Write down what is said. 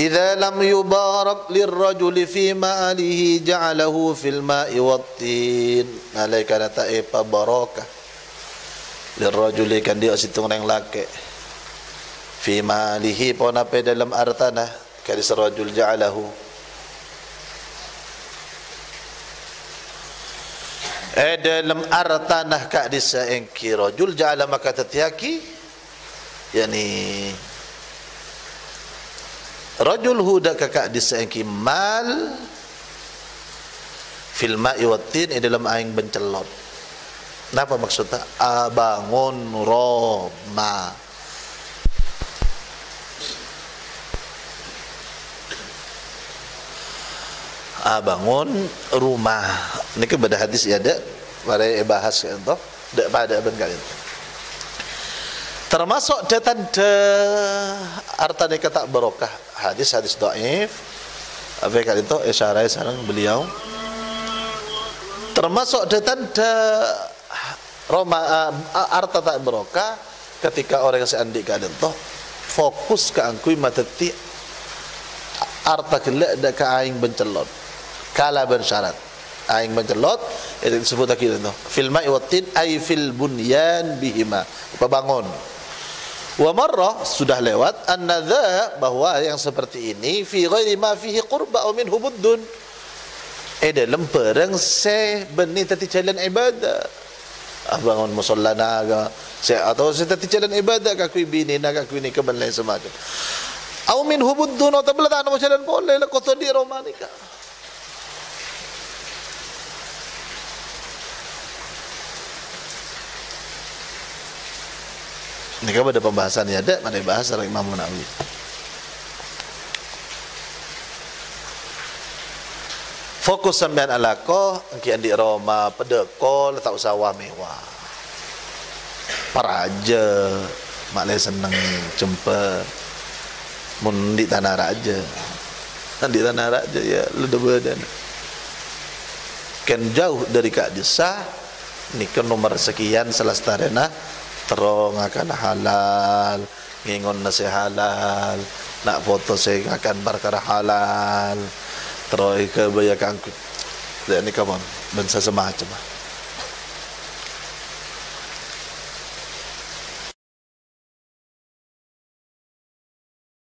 idza lam yubarak lirrajuli fi ma'alihi ja'alahu fil ma'i wattin. Alaika nata'i pa barakah lirrajuli kan dia situng orang laki fi ma'alihi pun apa dalam artana kadis rajul ja'alahu dalam artanah kadis engki rajul ja'ala maka tatiaki yani rajul huda kakak disengki mal fil ma'i wattin dalam aing bencelot. Napa maksudnya? Abangun Roma. Abangun rumah. Ini kan pada hadis ya ada pada bahas kan toh. Dak pada ben kali. Termasuk datan de artane kata barokah hadis dhaif apa kali itu isyarat sareng beliau termasuk datan de Roma arta tak barokah ketika orang yang seandik kali itu fokus ke angkui matati arta kelak dak ka aing bencelot kala bersyarat aing bencelot itu disebut lagi itu fil ma'i wattin ay fil bunyan bihima bangun. Wa marrah sudah lewat annadza bahwa yang seperti ini fi ghairi ma fihi qurba aw minhu buddun dalam perang se beni tati jalan ibadah bangun musalla naga se atau se tati jalan ibadah ka kui bini naga kui ni keban lain semacam aw minhu buddun atau belatan mo jalan boleh la koto di romanika. Ini kan ada pembahasan ya, ada mana bahasa Imam Nawawi. Fokus sampean alaqah engki andi Roma pedekol tak usah wah mewah. Paraja mak le seneng jumpa mun di tanah raja. Di tanah raja ya leda badan. Kan jauh dari Kak Desa ni kan nomor sekian selastarena terong akan halal ngingon nasi halal nak foto saya akan perkara halal terus ke bayakan ini kawan bangsa semacam